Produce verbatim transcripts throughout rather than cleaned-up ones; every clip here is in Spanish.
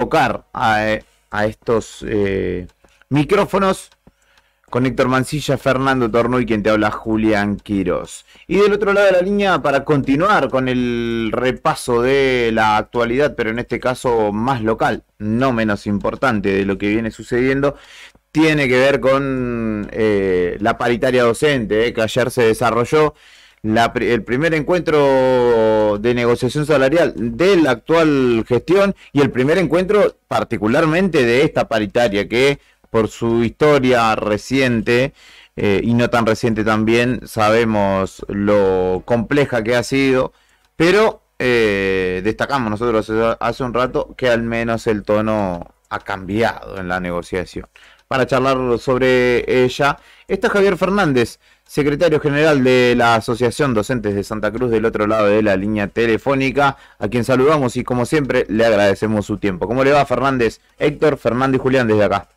convocar a, a estos eh, micrófonos con Héctor Mancilla, Fernando Tornú y quien te habla, Julián Quirós. Y del otro lado de la línea, para continuar con el repaso de la actualidad, pero en este caso más local, no menos importante de lo que viene sucediendo, tiene que ver con eh, la paritaria docente, eh, que ayer se desarrolló la, el primer encuentro de negociación salarial de la actual gestión y el primer encuentro particularmente de esta paritaria que por su historia reciente eh, y no tan reciente también sabemos lo compleja que ha sido, pero eh, destacamos nosotros hace un rato que al menos el tono ha cambiado en la negociación. Para charlar sobre ella está Javier Fernández, secretario general de la Asociación Docentes de Santa Cruz, del otro lado de la línea telefónica, a quien saludamos y como siempre le agradecemos su tiempo. ¿Cómo le va, Fernández? Héctor, Fernando y Julián desde acá.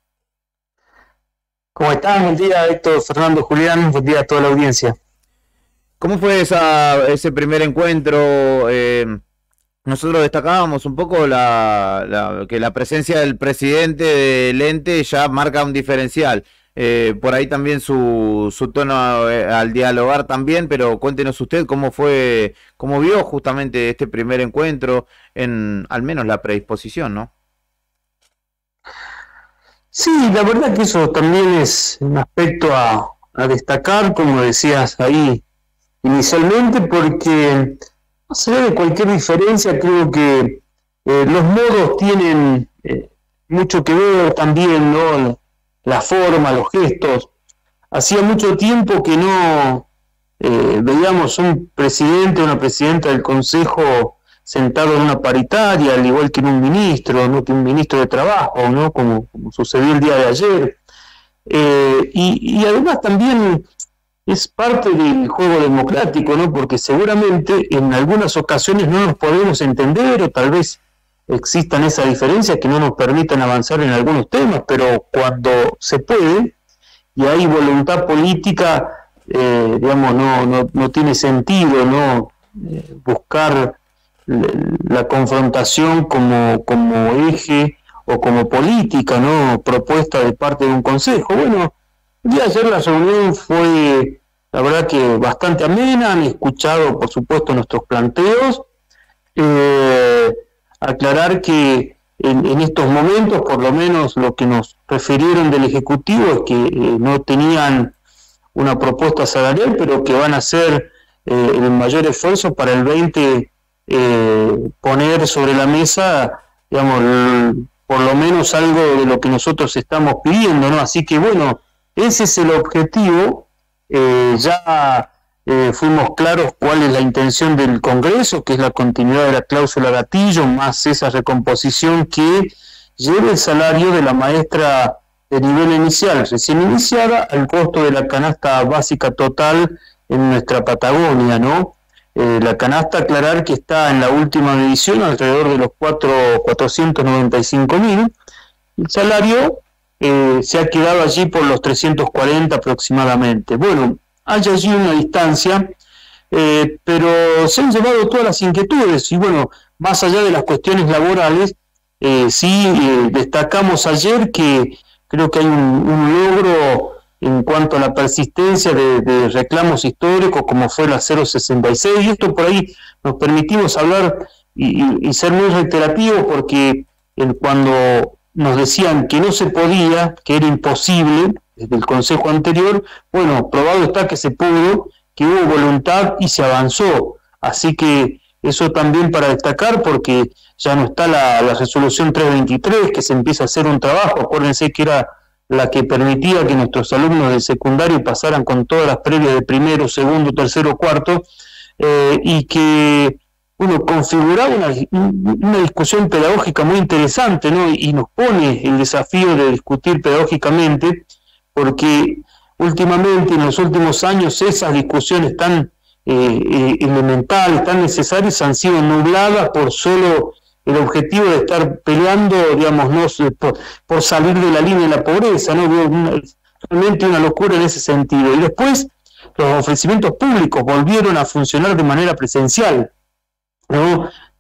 ¿Cómo están? Buen día, Héctor, Fernando, Julián. Buen día a toda la audiencia. ¿Cómo fue esa, ese primer encuentro? Eh, nosotros destacábamos un poco la, la, que la presencia del presidente del ente ya marca un diferencial. Eh, por ahí también su, su tono eh, al dialogar también, pero cuéntenos usted cómo fue, cómo vio justamente este primer encuentro, en al menos la predisposición, ¿no? Sí, la verdad que eso también es un aspecto a, a destacar, como decías ahí inicialmente, porque más allá de cualquier diferencia, creo que eh, los modos tienen eh, mucho que ver también, ¿no? La forma, los gestos. Hacía mucho tiempo que no eh, veíamos un presidente o una presidenta del Consejo sentado en una paritaria, al igual que en un ministro, no que un ministro de trabajo, ¿no? Como, como sucedió el día de ayer. Eh, y, y además también es parte del juego democrático, ¿no? Porque seguramente en algunas ocasiones no nos podemos entender o tal vez existan esas diferencias que no nos permitan avanzar en algunos temas, pero cuando se puede y hay voluntad política, eh, digamos, no, no, no tiene sentido, ¿no? Eh, buscar la confrontación como, como eje o como política, ¿no? Propuesta de parte de un consejo. Bueno, el día de ayer la reunión fue, la verdad que bastante amena, han escuchado por supuesto nuestros planteos, eh, aclarar que en, en estos momentos por lo menos lo que nos refirieron del Ejecutivo es que eh, no tenían una propuesta salarial, pero que van a hacer eh, el mayor esfuerzo para el veinte Eh, poner sobre la mesa, digamos, el, por lo menos algo de lo que nosotros estamos pidiendo, ¿no? Así que bueno, ese es el objetivo. Eh, ya eh, fuimos claros cuál es la intención del Congreso, que es la continuidad de la cláusula gatillo, más esa recomposición que lleve el salario de la maestra de nivel inicial, recién iniciada, al costo de la canasta básica total en nuestra Patagonia, ¿no? Eh, la canasta, aclarar que está en la última medición alrededor de los cuatrocientos noventa y cinco mil. El salario eh, se ha quedado allí por los trescientos cuarenta aproximadamente. Bueno, hay allí una distancia, eh, pero se han llevado todas las inquietudes y bueno, más allá de las cuestiones laborales, eh, sí eh, destacamos ayer que creo que hay un, un logro en cuanto a la persistencia de, de reclamos históricos como fue la cero sesenta y seis, y esto por ahí nos permitimos hablar y, y, y ser muy reiterativos porque el, cuando nos decían que no se podía, que era imposible desde el consejo anterior, bueno, probado está que se pudo, que hubo voluntad y se avanzó, así que eso también para destacar porque ya no está la, la resolución trescientos veintitrés, que se empieza a hacer un trabajo, acuérdense que era la que permitía que nuestros alumnos del secundario pasaran con todas las previas de primero, segundo, tercero, cuarto, eh, y que, bueno, configuraba una, una discusión pedagógica muy interesante, ¿no? Y, y nos pone el desafío de discutir pedagógicamente, porque últimamente, en los últimos años, esas discusiones tan eh, eh, elementales, tan necesarias, han sido nubladas por solo el objetivo de estar peleando, digamos, no por, por salir de la línea de la pobreza, ¿no? Una, realmente una locura en ese sentido. Y después los ofrecimientos públicos volvieron a funcionar de manera presencial, ¿no?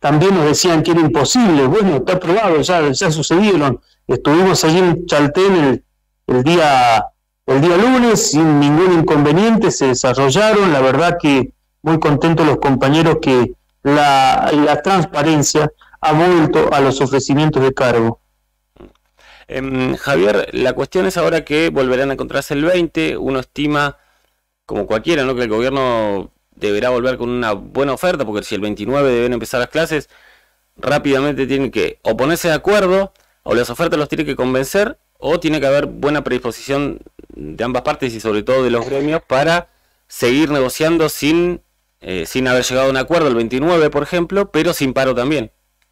también nos decían que era imposible. Bueno, está probado, ya, ya sucedieron. Estuvimos allí en Chaltén el, el día el día lunes sin ningún inconveniente, se desarrollaron. La verdad que muy contentos los compañeros que la, la transparencia ha vuelto a los ofrecimientos de cargo. Eh, Javier, la cuestión es ahora que volverán a encontrarse el veinte, uno estima, como cualquiera, ¿no?, que el gobierno deberá volver con una buena oferta, porque si el veintinueve deben empezar las clases, rápidamente tienen que o ponerse de acuerdo, o las ofertas los tiene que convencer, o tiene que haber buena predisposición de ambas partes y sobre todo de los gremios para seguir negociando sin, eh, sin haber llegado a un acuerdo el veintinueve, por ejemplo, pero sin paro también.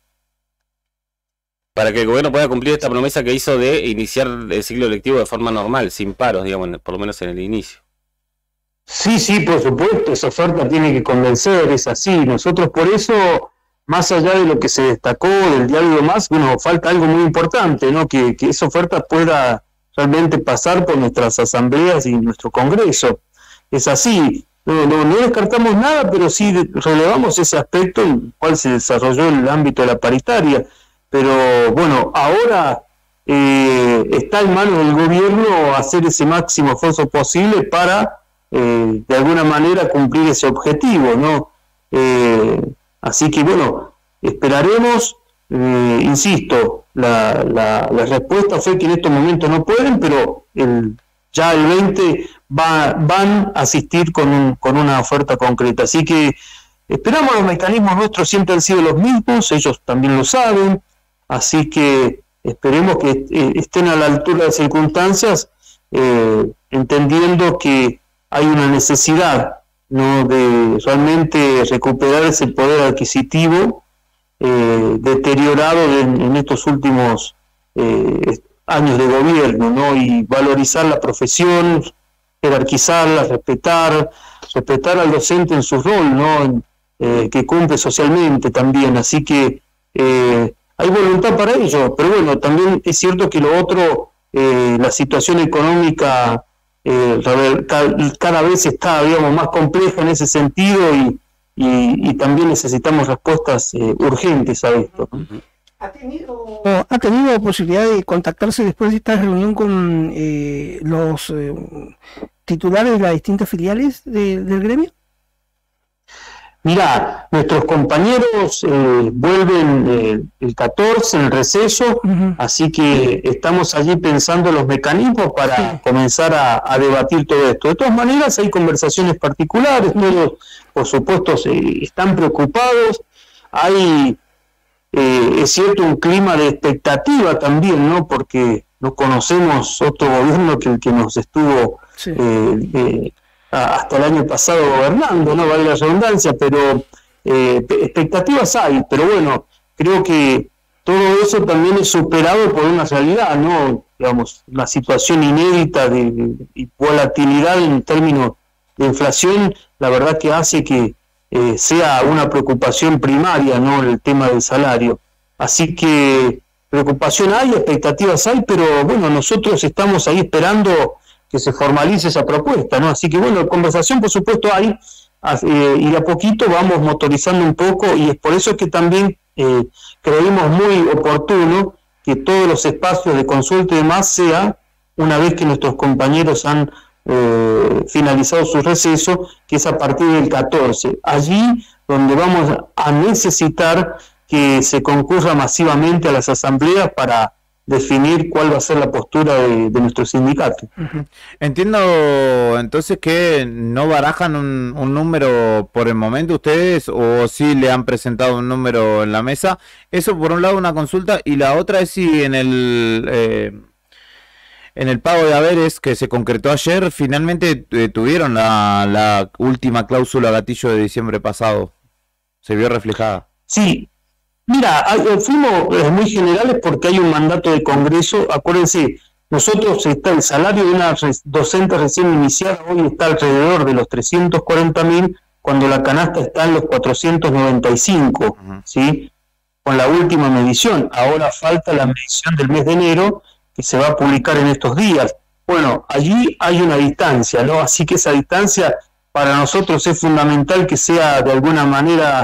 Para que el gobierno pueda cumplir esta promesa que hizo de iniciar el ciclo lectivo de forma normal, sin paros, digamos, por lo menos en el inicio. Sí, sí, por supuesto, esa oferta tiene que convencer, es así. Nosotros por eso, más allá de lo que se destacó del diálogo más, bueno, falta algo muy importante, ¿no? Que, que esa oferta pueda realmente pasar por nuestras asambleas y nuestro Congreso. Es así, no, no, no descartamos nada, pero sí relevamos ese aspecto en el cual se desarrolló en el ámbito de la paritaria. Pero bueno, ahora eh, está en manos del gobierno hacer ese máximo esfuerzo posible para Eh, de alguna manera cumplir ese objetivo, ¿no? Eh, así que bueno, esperaremos, eh, insisto, la, la, la respuesta fue que en estos momentos no pueden, pero el, ya el veinte va, van a asistir con, un, con una oferta concreta, así que esperamos. Los mecanismos nuestros siempre han sido los mismos, ellos también lo saben, así que esperemos que eh, estén a la altura de las circunstancias, eh, entendiendo que hay una necesidad, ¿no?, de realmente recuperar ese poder adquisitivo eh, deteriorado en, en estos últimos eh, años de gobierno, ¿no?, y valorizar la profesión, jerarquizarla, respetar, respetar al docente en su rol, ¿no?, eh, que cumple socialmente también. Así que eh, hay voluntad para ello, pero bueno, también es cierto que lo otro, eh, la situación económica Eh, cada vez está, digamos, más compleja en ese sentido y, y, y también necesitamos respuestas eh, urgentes a esto. ¿Ha tenido, ¿Ha tenido posibilidad de contactarse después de esta reunión con eh, los eh, titulares de las distintas filiales de, del gremio? Mirá, nuestros compañeros eh, vuelven eh, el catorce en el receso, uh-huh. Así que estamos allí pensando los mecanismos para sí. comenzar a, a debatir todo esto. De todas maneras, hay conversaciones particulares, todos, por supuesto, se, están preocupados. Hay, eh, es cierto, un clima de expectativa también, ¿no? Porque no conocemos otro gobierno que el que nos estuvo sí. eh, eh, hasta el año pasado gobernando, no vale la redundancia, pero eh, expectativas hay, pero bueno, creo que todo eso también es superado por una realidad, ¿no? Digamos, la situación inédita de, de, de volatilidad en términos de inflación, la verdad que hace que eh, sea una preocupación primaria, ¿no?, el tema del salario. Así que preocupación hay, expectativas hay, pero bueno, nosotros estamos ahí esperando que se formalice esa propuesta, ¿no? Así que bueno, conversación por supuesto hay, eh, y de a poquito vamos motorizando un poco, y es por eso que también eh, creímos muy oportuno que todos los espacios de consulta y demás sea, una vez que nuestros compañeros han eh, finalizado su receso, que es a partir del catorce, allí donde vamos a necesitar que se concurra masivamente a las asambleas para definir cuál va a ser la postura de, de nuestro sindicato. Uh-huh. Entiendo entonces que no barajan un, un número por el momento ustedes, o sí le han presentado un número en la mesa. Eso por un lado una consulta, y la otra es si en el eh, en el pago de haberes que se concretó ayer finalmente eh, tuvieron la, la última cláusula gatillo de diciembre pasado. ¿Se vio reflejada? Sí. Mira, fuimos muy generales porque hay un mandato de Congreso. Acuérdense, nosotros está el salario de una docente recién iniciada hoy está alrededor de los trescientos cuarenta mil, cuando la canasta está en los cuatrocientos noventa y cinco, uh-huh. ¿sí? Con la última medición. Ahora falta la medición del mes de enero, que se va a publicar en estos días. Bueno, allí hay una distancia, ¿no? Así que esa distancia para nosotros es fundamental que sea de alguna manera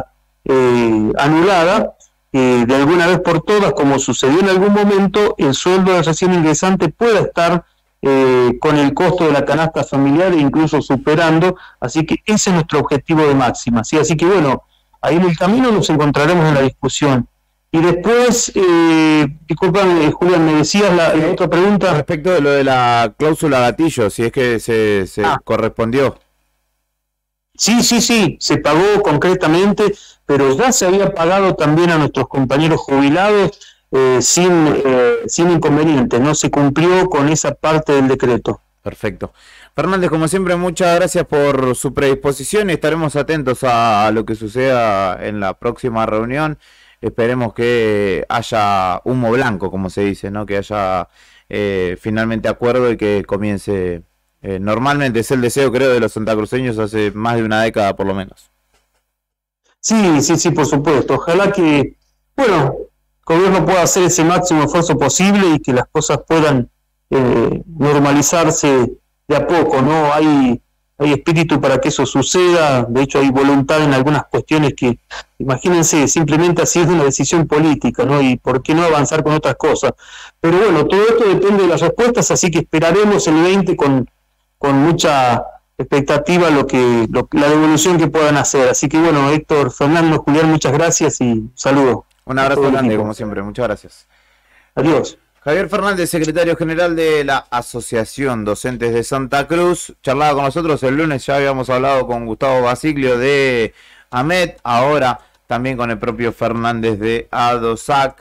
eh, anulada, eh, de alguna vez por todas, como sucedió en algún momento, el sueldo del recién ingresante pueda estar eh, con el costo de la canasta familiar e incluso superando, así que ese es nuestro objetivo de máxima, ¿sí? Así que bueno, ahí en el camino nos encontraremos en la discusión. Y después, eh, disculpame, Julián, me decías la, la otra pregunta. Respecto de lo de la cláusula gatillo, si es que se, se Ah. correspondió. Sí, sí, sí, se pagó concretamente, pero ya se había pagado también a nuestros compañeros jubilados eh, sin, eh, sin inconveniente, no se cumplió con esa parte del decreto. Perfecto. Fernández, como siempre, muchas gracias por su predisposición y estaremos atentos a, a lo que suceda en la próxima reunión. Esperemos que haya humo blanco, como se dice, ¿no? Que haya eh, finalmente acuerdo y que comience. Eh, normalmente es el deseo, creo, de los santacruceños hace más de una década por lo menos. Sí, sí, sí, por supuesto. Ojalá que, bueno, el gobierno pueda hacer ese máximo esfuerzo posible y que las cosas puedan eh, normalizarse de a poco, ¿no? Hay, hay espíritu para que eso suceda, de hecho hay voluntad en algunas cuestiones que, imagínense, simplemente así es una decisión política, ¿no? Y por qué no avanzar con otras cosas. Pero bueno, todo esto depende de las respuestas, así que esperaremos el veinte con, con mucha expectativa lo que lo, la devolución que puedan hacer. Así que bueno, Héctor, Fernando, Julián, muchas gracias y saludos. Un abrazo grande, como siempre, muchas gracias. Adiós. Javier Fernández, secretario general de la Asociación Docentes de Santa Cruz, charlaba con nosotros el lunes, ya habíamos hablado con Gustavo Basiglio de AMET, ahora también con el propio Fernández de ADOSAC.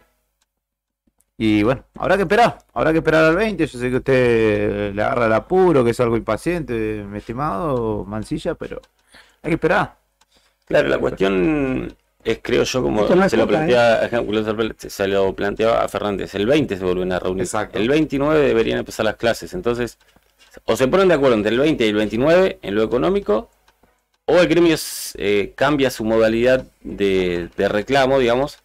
Y bueno, habrá que esperar, habrá que esperar al veinte, yo sé que usted le agarra el apuro, que es algo impaciente, mi estimado Mancilla, pero hay que esperar. Claro, la cuestión es, creo yo, como Esto no es se, lo poca, plantea, se lo planteaba a Fernández, el veinte se vuelven a reunir. Exacto. El veintinueve deberían empezar las clases, entonces o se ponen de acuerdo entre el veinte y el veintinueve en lo económico, o el gremio eh, cambia su modalidad de, de reclamo, digamos,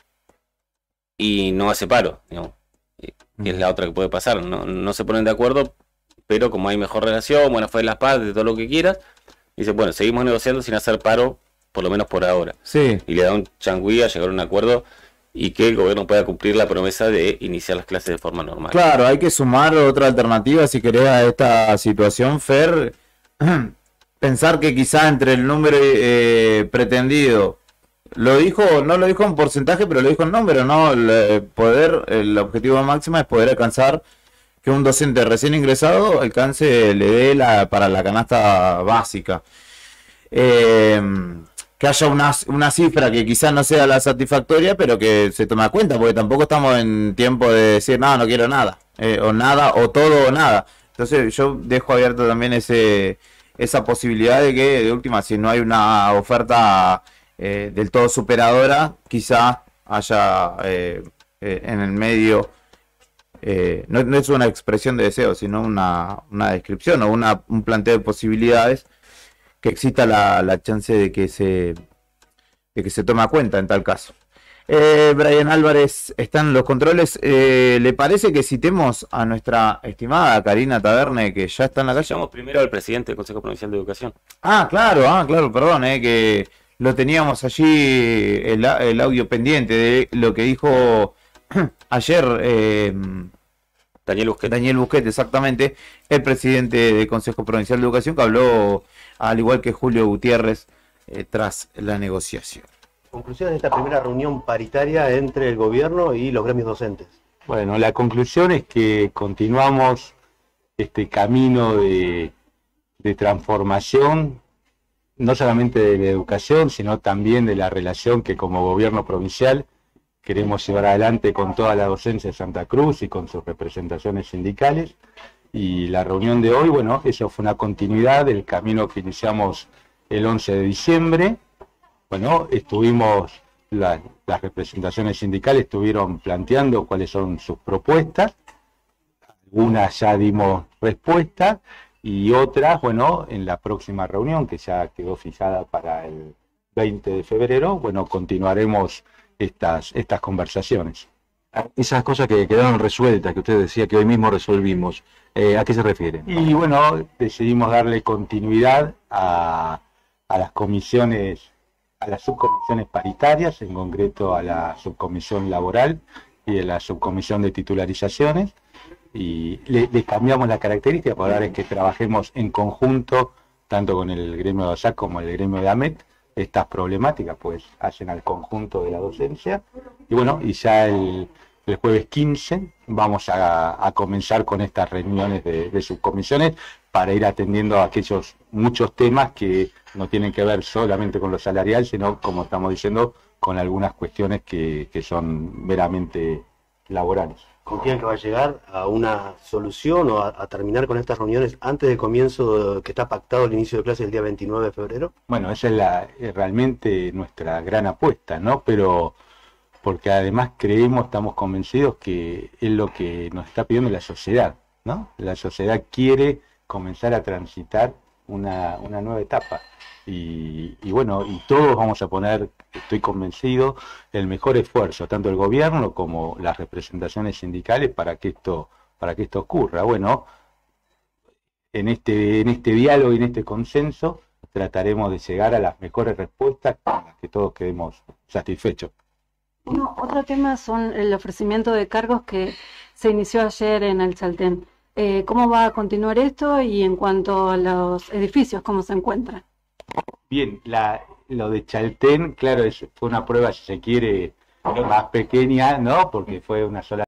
y no hace paro, digamos, que es la otra que puede pasar. No, no se ponen de acuerdo, pero como hay mejor relación, buena fe de las partes, todo lo que quieras, dice, bueno, seguimos negociando sin hacer paro, por lo menos por ahora. Sí. Y le da un changüí a llegar a un acuerdo y que el gobierno pueda cumplir la promesa de iniciar las clases de forma normal. Claro, hay que sumar otra alternativa si querés a esta situación, Fer. Pensar que quizá entre el número eh, pretendido, lo dijo, no lo dijo en porcentaje, pero lo dijo en número, ¿no? El poder, el objetivo máximo es poder alcanzar que un docente recién ingresado alcance, le dé la, para la canasta básica. Eh, que haya una, una cifra que quizás no sea la satisfactoria, pero que se tome en cuenta, porque tampoco estamos en tiempo de decir, no, no quiero nada, eh, o nada, o todo o nada. Entonces yo dejo abierto también ese esa posibilidad de que, de última, si no hay una oferta eh, del todo superadora, quizá haya eh, eh, en el medio, eh, no, no es una expresión de deseo, sino una, una descripción o una, un planteo de posibilidades, que exista la, la chance de que se de que se tome a cuenta en tal caso. Eh, Brian Álvarez está en los controles. Eh, ¿Le parece que citemos a nuestra estimada Karina Taberne, que ya está en la calle? Llamamos primero al presidente del Consejo Provincial de Educación. Ah, claro, ah, claro, perdón, eh, que lo teníamos allí el, el audio pendiente de lo que dijo ayer eh, Daniel Busquet. Daniel Busquet, exactamente, el presidente del Consejo Provincial de Educación, que habló al igual que Julio Gutiérrez eh, tras la negociación. Conclusiones de esta primera reunión paritaria entre el gobierno y los gremios docentes. Bueno, la conclusión es que continuamos este camino de, de transformación, no solamente de la educación, sino también de la relación que como gobierno provincial queremos llevar adelante con toda la docencia de Santa Cruz y con sus representaciones sindicales. Y la reunión de hoy, bueno, eso fue una continuidad del camino que iniciamos el once de diciembre. Bueno, estuvimos, la, las representaciones sindicales estuvieron planteando cuáles son sus propuestas, algunas ya dimos respuesta y otras, bueno, en la próxima reunión que ya quedó fijada para el veinte de febrero, bueno, continuaremos estas, estas conversaciones. Esas cosas que quedaron resueltas, que usted decía que hoy mismo resolvimos, eh, ¿a qué se refiere? Y bueno, decidimos darle continuidad a, a las comisiones a las subcomisiones paritarias, en concreto a la subcomisión laboral y a la subcomisión de titularizaciones, y le, le cambiamos la característica para ahora es que trabajemos en conjunto, tanto con el gremio de ASAC como el gremio de AMET. Estas problemáticas pues hacen al conjunto de la docencia, y bueno, y ya el, el jueves quince vamos a, a comenzar con estas reuniones de, de subcomisiones para ir atendiendo a aquellos muchos temas que no tienen que ver solamente con lo salarial, sino, como estamos diciendo, con algunas cuestiones que, que son meramente laborales. ¿Confían que va a llegar a una solución o a, a terminar con estas reuniones antes del comienzo que está pactado el inicio de clase el día veintinueve de febrero? Bueno, esa es la, es realmente nuestra gran apuesta, ¿no? Pero porque además creemos, estamos convencidos que es lo que nos está pidiendo la sociedad, ¿no? La sociedad quiere comenzar a transitar una, una nueva etapa. Y, y bueno, y todos vamos a poner, estoy convencido, el mejor esfuerzo, tanto el gobierno como las representaciones sindicales, para que esto, para que esto ocurra. Bueno, en este, en este diálogo y en este consenso trataremos de llegar a las mejores respuestas con las que todos quedemos satisfechos. Bueno, otro tema son el ofrecimiento de cargos que se inició ayer en el Chaltén. Eh, ¿Cómo va a continuar esto y en cuanto a los edificios, cómo se encuentran? Bien, la, lo de Chaltén, claro, es, fue una prueba, si se quiere, más pequeña, ¿no? Porque fue una sola